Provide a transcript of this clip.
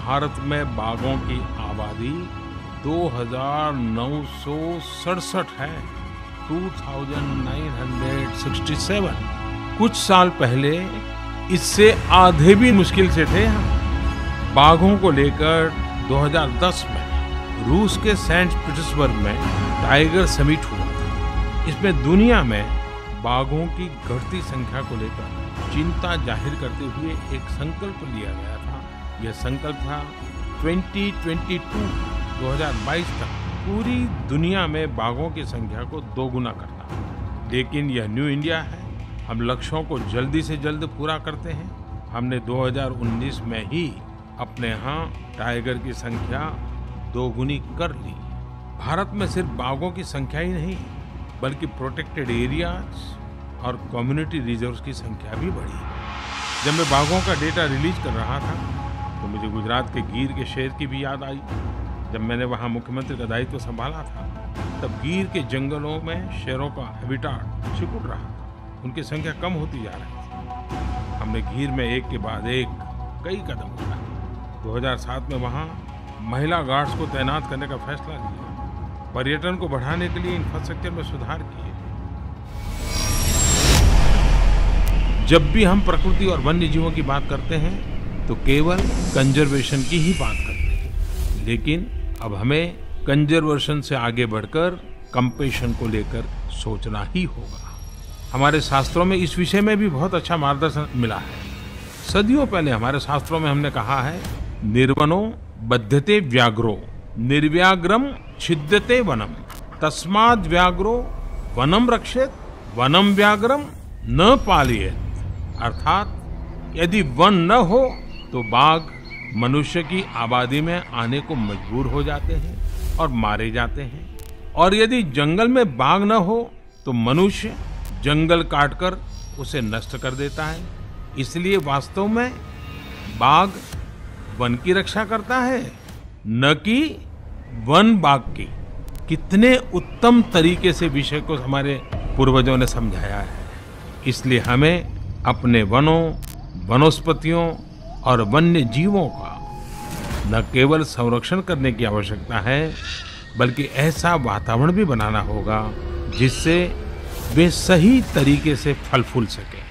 भारत में बाघों की आबादी 2967 है, 2967। कुछ साल पहले इससे आधे भी मुश्किल से थे हम। बाघों को लेकर 2010 में रूस के सेंट पीटर्सबर्ग में टाइगर समिट हुआ था। इसमें दुनिया में बाघों की घटती संख्या को लेकर चिंता जाहिर करते हुए एक संकल्प लिया गया था। यह संकल्प था 2022 तक पूरी दुनिया में बाघों की संख्या को दोगुना करना। लेकिन यह न्यू इंडिया है, हम लक्ष्यों को जल्दी से जल्द पूरा करते हैं। हमने 2019 में ही अपने यहाँ टाइगर की संख्या दोगुनी कर ली। भारत में सिर्फ बाघों की संख्या ही नहीं बल्कि प्रोटेक्टेड एरियाज और कम्युनिटी रिजर्व्स की संख्या भी बढ़ी। जब मैं बाघों का डेटा रिलीज कर रहा था तो मुझे गुजरात के गीर के शेर की भी याद आई। जब मैंने वहाँ मुख्यमंत्री का दायित्व संभाला था तब गीर के जंगलों में शेरों का हैबिटाट सिकुड़ रहा था, उनकी संख्या कम होती जा रही थी। हमने गीर में एक के बाद एक कई कदम उठाए। 2007 में वहाँ महिला गार्ड्स को तैनात करने का फैसला लिया, पर्यटन को बढ़ाने के लिए इंफ्रास्ट्रक्चर में सुधार किए। जब भी हम प्रकृति और वन्य जीवों की बात करते हैं तो केवल कंजर्वेशन की ही बात करते हैं, लेकिन अब हमें कंजर्वेशन से आगे बढ़कर कंपेशन को लेकर सोचना ही होगा। हमारे शास्त्रों में इस विषय में भी बहुत अच्छा मार्गदर्शन मिला है। सदियों पहले हमारे शास्त्रों में हमने कहा है, निर्वनो बध्यते व्याघ्रो निर्व्याघ्रम छिद्यते वनम तस्माद् व्याघ्रो वनम रक्षेत वनम व्याघ्रम न पालयेत। अर्थात यदि वन न हो तो बाघ मनुष्य की आबादी में आने को मजबूर हो जाते हैं और मारे जाते हैं, और यदि जंगल में बाघ न हो तो मनुष्य जंगल काटकर उसे नष्ट कर देता है। इसलिए वास्तव में बाघ वन की रक्षा करता है, न कि वन बाघ की। कितने उत्तम तरीके से विषय को हमारे पूर्वजों ने समझाया है। इसलिए हमें अपने वनों, वनस्पतियों और वन्य जीवों का न केवल संरक्षण करने की आवश्यकता है बल्कि ऐसा वातावरण भी बनाना होगा जिससे वे सही तरीके से फल फूल सकें।